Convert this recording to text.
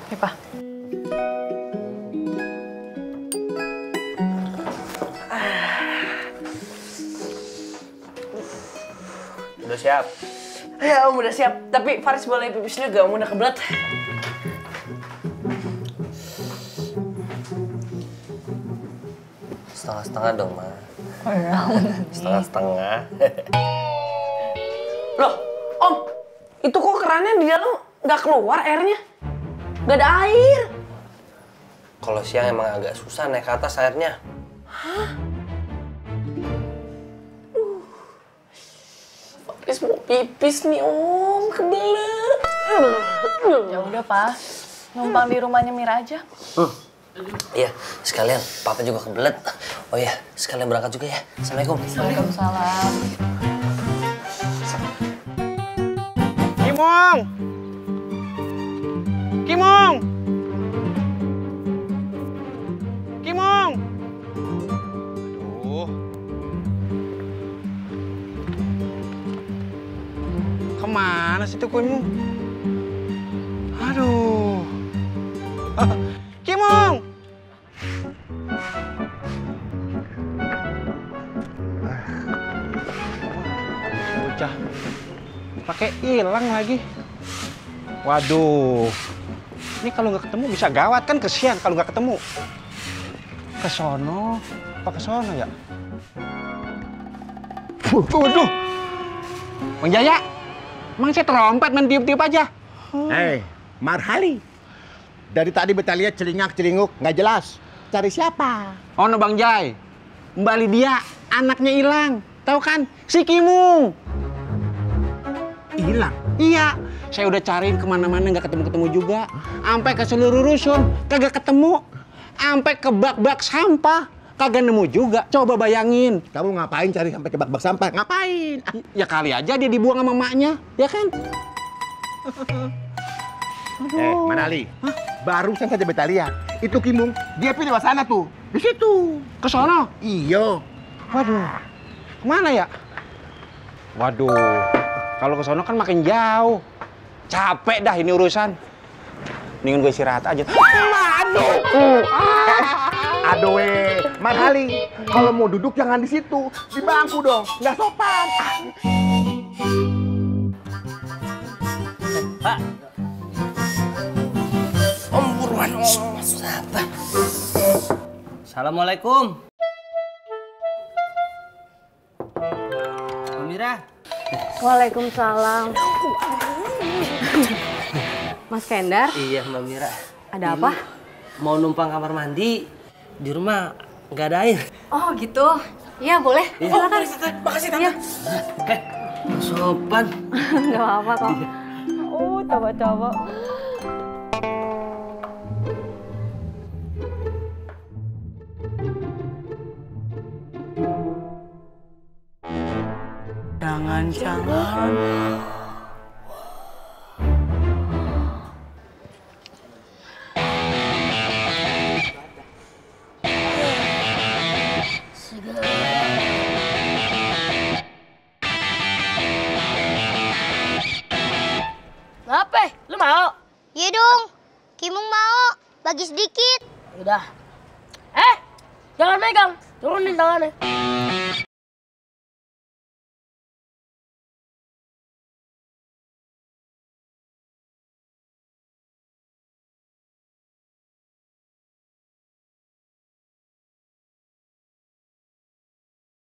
Nih, Pak. Udah siap? Ya, Om udah siap. Tapi Faris boleh pipis juga, Om udah kebelet. Setengah-setengah dong, Ma. Setengah-setengah. Loh, Om, itu kok kerannya di dalam nggak keluar airnya? Nggak ada air. Kalau siang emang agak susah naik ke atas airnya. Hah? Faris mau pipis nih, Om. Kebelet. Ya udah, Pak. Numpang di rumahnya Mira aja. Iya, sekalian Papa juga kebelet. Oh iya, sekalian berangkat juga ya. Assalamualaikum. Waalaikumsalam. Kimong! Kimong! Kimong! Aduh. Kemana sih tuh Kimong? Aduh. Kimong! Bocah. Pakai hilang lagi. Waduh. Ini kalau nggak ketemu bisa gawat kan, kesian kalau nggak ketemu. Ke sono, apa ke sono ya? Waduh. Bang Jaya, emang saya trompet main tiup-tiup aja. Hei, Marhali. Dari tadi beta lihat celingak-celinguk, nggak jelas. Cari siapa? Oh, no Bang Jai. Mbak Lydia, anaknya hilang. Tahu kan? Si Kimung. Hilang. Iya, saya udah cariin kemana-mana nggak ketemu-ketemu juga. Sampai ke seluruh rusun, kagak ketemu. Sampai ke bak-bak sampah, kagak nemu juga. Coba bayangin. Kamu ngapain cari sampai ke bak-bak sampah? Ngapain? Ya kali aja dia dibuang sama emaknya, ya kan? Manali. Barusan saja beta lihat. Itu Kimung, dia pilih lewat sana tuh. Di situ. Ke sono? Iyo. Waduh, kemana ya? Waduh, kalau ke sono kan makin jauh. Capek dah ini urusan. Mendingan gue istirahat aja. Aduh. Aduh, Marhali. Kalau mau duduk jangan di situ, di bangku dong. Nggak sopan. Pak. Om buruan, Om. Maksud apa? Assalamualaikum. Mira. Waalaikumsalam. Mas Kendar? Iya, Mbak Mira. Ada apa? Mau numpang kamar mandi. Di rumah nggak ada air. Oh gitu. Iya boleh. Silakan. Makasih, Tante. Sopan. Nggak apa-apa kok. Oh, coba-coba. Jangan-jangan. Ngapain? Lu mau? Iya dong. Kimung mau. Bagi sedikit. Udah. Jangan megang. Turunin tangannya.